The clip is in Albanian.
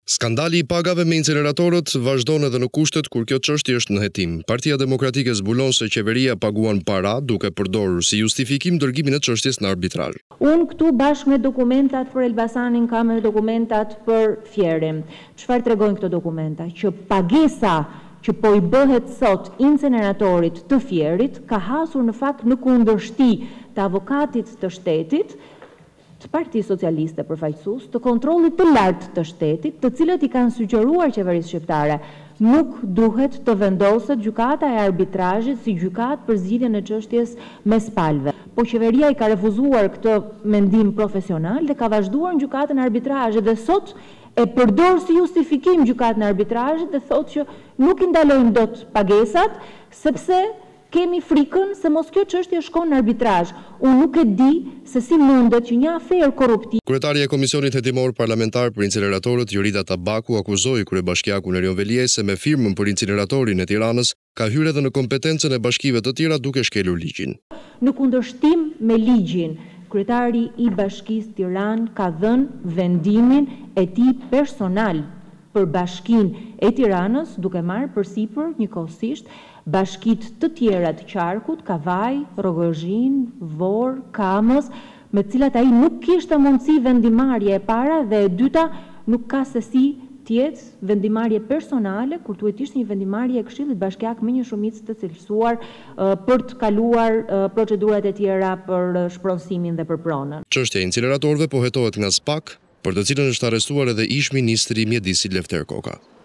Skandali I pagave me incineratorët vazhdon edhe në kushtet kur kjo çështje është në hetim. Partia Demokratike zbulon se qeveria paguan para duke përdorur si justifikim dërgimin e çështjes në arbitrazh. Unë këtu bashkë me dokumentat për Elbasanin kam edhe dokumentat për Fierin. Çfarë tregojnë këto dokumenta? Që pagesa që po I bëhet sot inceneratorit të Fierit ka hasur në fakt në kundërshti të avokatit të shtetit, të Partisë Socialiste përfaqësues, të kontrollit të lartë të shtetit, të cilët I kanë sugjeruar qeverisë shqiptare, nuk duhet të vendoset gjykata e arbitrazhit si gjykatë për zgjidhjen e çështjes mes palëve. Po qeveria I ka refuzuar këtë mendim profesional dhe ka vazhduar në gjykatën e arbitrazhit dhe sot e përdor si justifikim gjykatën e arbitrazhit dhe thotë që nuk I ndalojnë dot pagesat sepse kemi frikën se mos kjo çështje shkon në arbitrazh. Unë nuk e di se si mundet që një aferë korruptive. Kryetaria e Komisionit Hetimor Parlamentar për Incineratorët, Jorida Tabaku, akuzoi kryebashkiakun Erion Veliaj se me firmën për inceneratorin e Tiranës ka hyrë edhe në kompetencën e bashkive të tjera duke shkelur ligjin. Në kundërshtim me ligjin, kryetari I Bashkisë Tiranë ka dhënë vendimin e tij personal për bashkinë e Tiranës, duke marrë përsipër njëkohësisht bashkitë të tjera të qarkut, Kavaj, Rogozhin, Vor, Kamës, me cilat ai nuk kishte mundësi vendimarrje e para dhe e dyta nuk ka se si tjetë vendimarrje personale, kur duhet ishte një vendimarrje e Këshillit Bashkiak me një shumicë të cilësuar për të kaluar procedurat e tjera për shpronësimin dhe për pronën. Çështja e incineratorëve po hetohet nga SPAK, për të cilën është arrestuar edhe ish ministri i Mjedisit Lefter Koka.